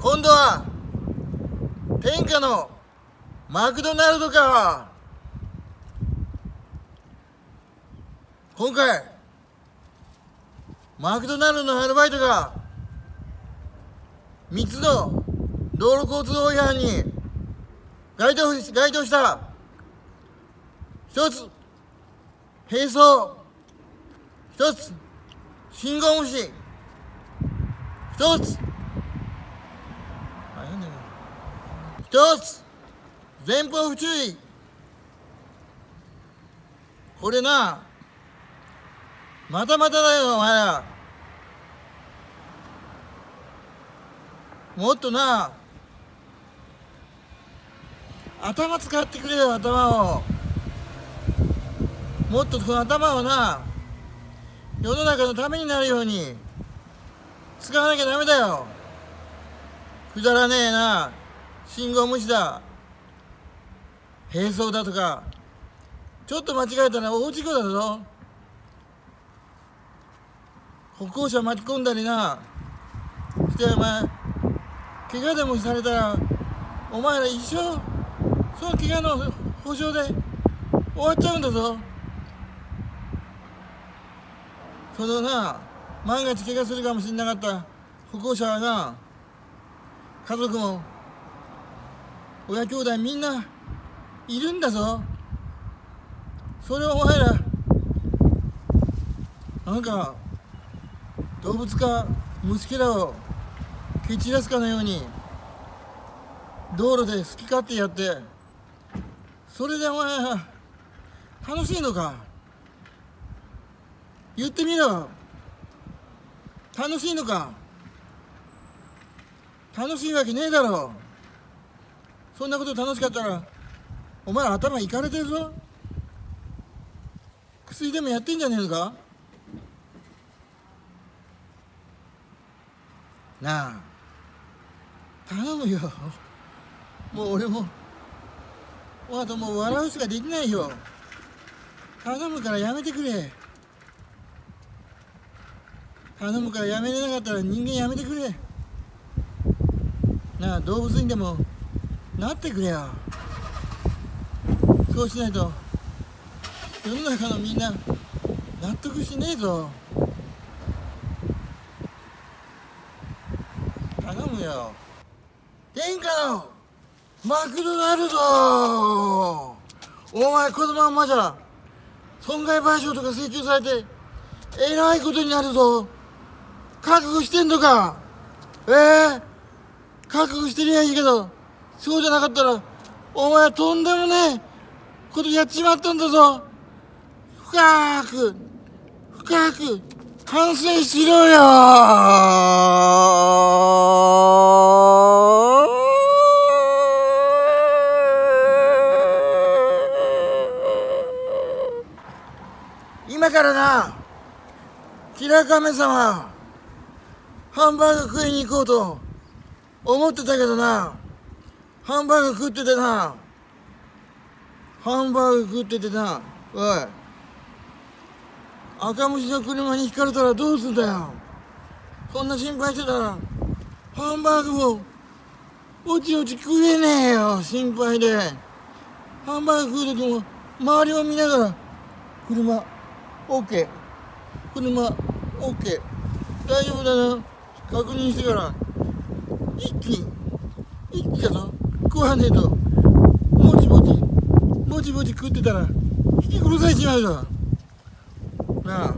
今度は天下のマクドナルドか。今回マクドナルドのアルバイトが3つの道路交通法違反に該当した。1つ並走、1つ信号無視、1つ前方不注意。これな、またまただよお前ら。もっとな、頭使ってくれよ。頭をもっと、この頭をな、世の中のためになるように使わなきゃダメだよ。くだらねえな、信号無視だ、並走だとか、ちょっと間違えたら大事故だぞ。歩行者巻き込んだりなして、お前怪我でもされたらお前ら一生その怪我の保証で終わっちゃうんだぞ。そのな、万が一怪我するかもしれなかった歩行者はな、家族も親兄弟みんないるんだぞ。それをお前らなんか動物か虫けらを蹴散らすかのように道路で好き勝手やって、それでお前楽しいのか。言ってみろ。楽しいのか。楽しいわけねえだろ。そんなこと楽しかったらお前ら頭いかれてるぞ。薬でもやってんじゃねえのかなあ。頼むよ。もう俺もあともう笑うしかできないよ。頼むからやめてくれ。頼むからやめれなかったら人間やめてくれ。なあ、動物にでもなってくれよ。そうしないと世の中のみんな納得しねえぞ。頼むよ。天下のマクドナルド、お前このまんまじゃ損害賠償とか請求されてえらいことになるぞ。覚悟してんのか。覚悟してりゃいいけど、そうじゃなかったらお前はとんでもねえことやっちまったんだぞ。深く反省しろよ。今からな、キラカメ様ハンバーグ食いに行こうと思ってたけどな、ハンバーグ食っててな、おい、赤虫の車にひかれたらどうすんだよ。そんな心配してたらハンバーグもおち食えねえよ。心配でハンバーグ食う時も周りを見ながら車 OK、 車 OK、 大丈夫だな確認してから一気だぞ食わねえとぼちぼち食ってたら引き殺されちまうぞ。なあ、怖いのよ、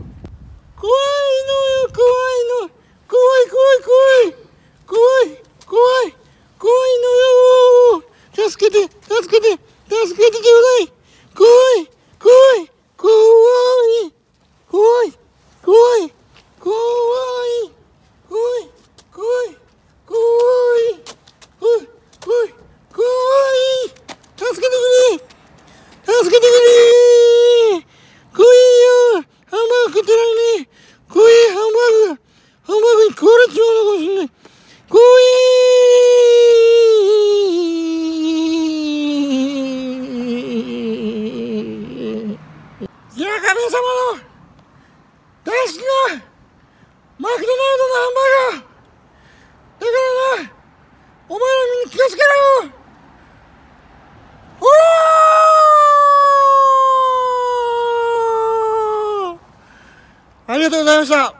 怖いのよ。助けてちょうだい。怖い。助けてくれ。怖いよ。ハンバーグ食ってないね。怖いハンバーグに食われちまうのかもしんない。 気をつけろ。ありがとうございました。